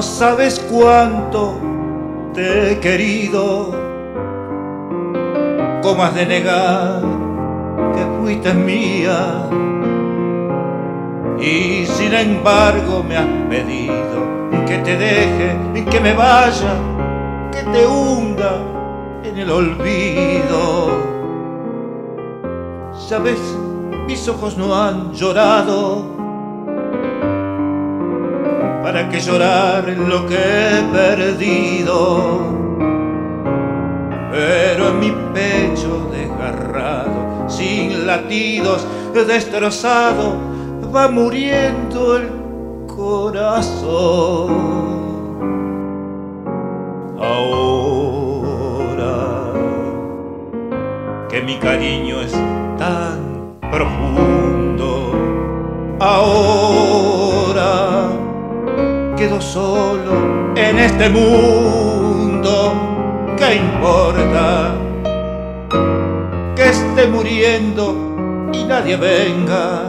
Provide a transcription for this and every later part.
sabes cuánto te he querido. ¿Cómo has de negar que fuiste mía? Y sin embargo me has pedido que te deje, que me vaya, que te hunda en el olvido. Sabes, mis ojos no han llorado. ¿Para qué llorar en lo que he perdido? Pero en mi pecho desgarrado, sin latidos, destrozado, va muriendo el corazón. Ahora que mi cariño es tan profundo, ahora quedo solo en este mundo. ¿Qué importa que esté muriendo y nadie venga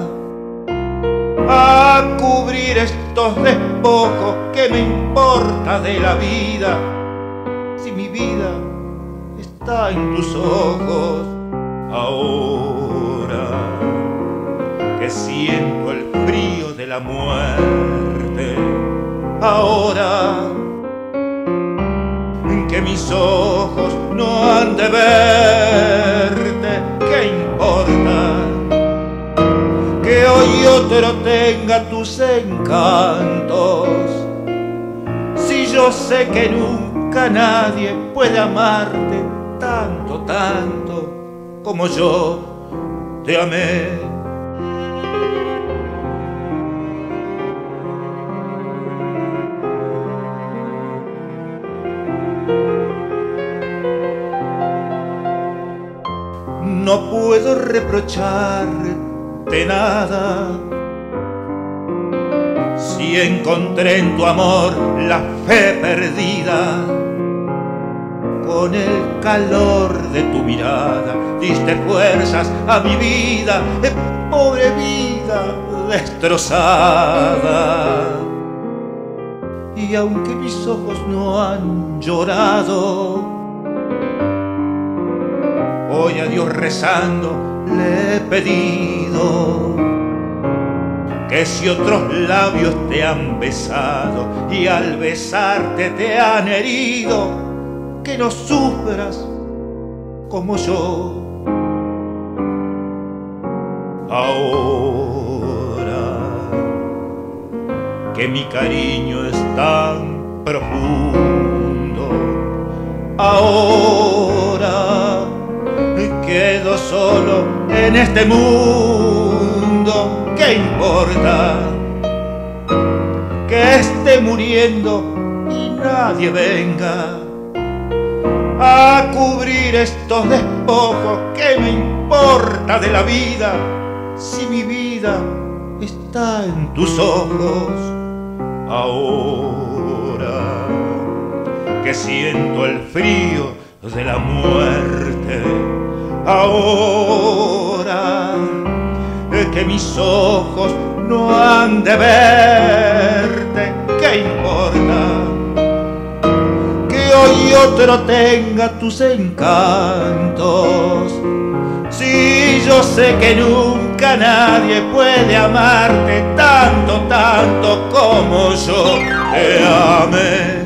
a cubrir estos despojos? ¿Qué me importa de la vida si mi vida está en tus ojos? Ahora que siento el frío de la muerte, ahora que mis ojos no han de verte, ¿qué importa que hoy otro tenga tus encantos? Si yo sé que nunca nadie puede amarte tanto, tanto como yo te amé. No puedo reprocharte nada si encontré en tu amor la fe perdida. Con el calor de tu mirada diste fuerzas a mi vida, pobre vida destrozada. Y aunque mis ojos no han llorado, hoy a Dios rezando le he pedido que si otros labios te han besado y al besarte te han herido, que no sufras como yo. Ahora que mi cariño es tan profundo, ahora quedo solo en este mundo. ¿Qué importa que esté muriendo y nadie venga a cubrir estos despojos? ¿Qué me importa de la vida si mi vida está en tus ojos? Ahora que siento el frío de la muerte, ahora que mis ojos no han de verte, ¿qué importa que hoy otro tenga tus encantos? Si yo sé que nunca nadie puede amarte tanto, tanto como yo te amé.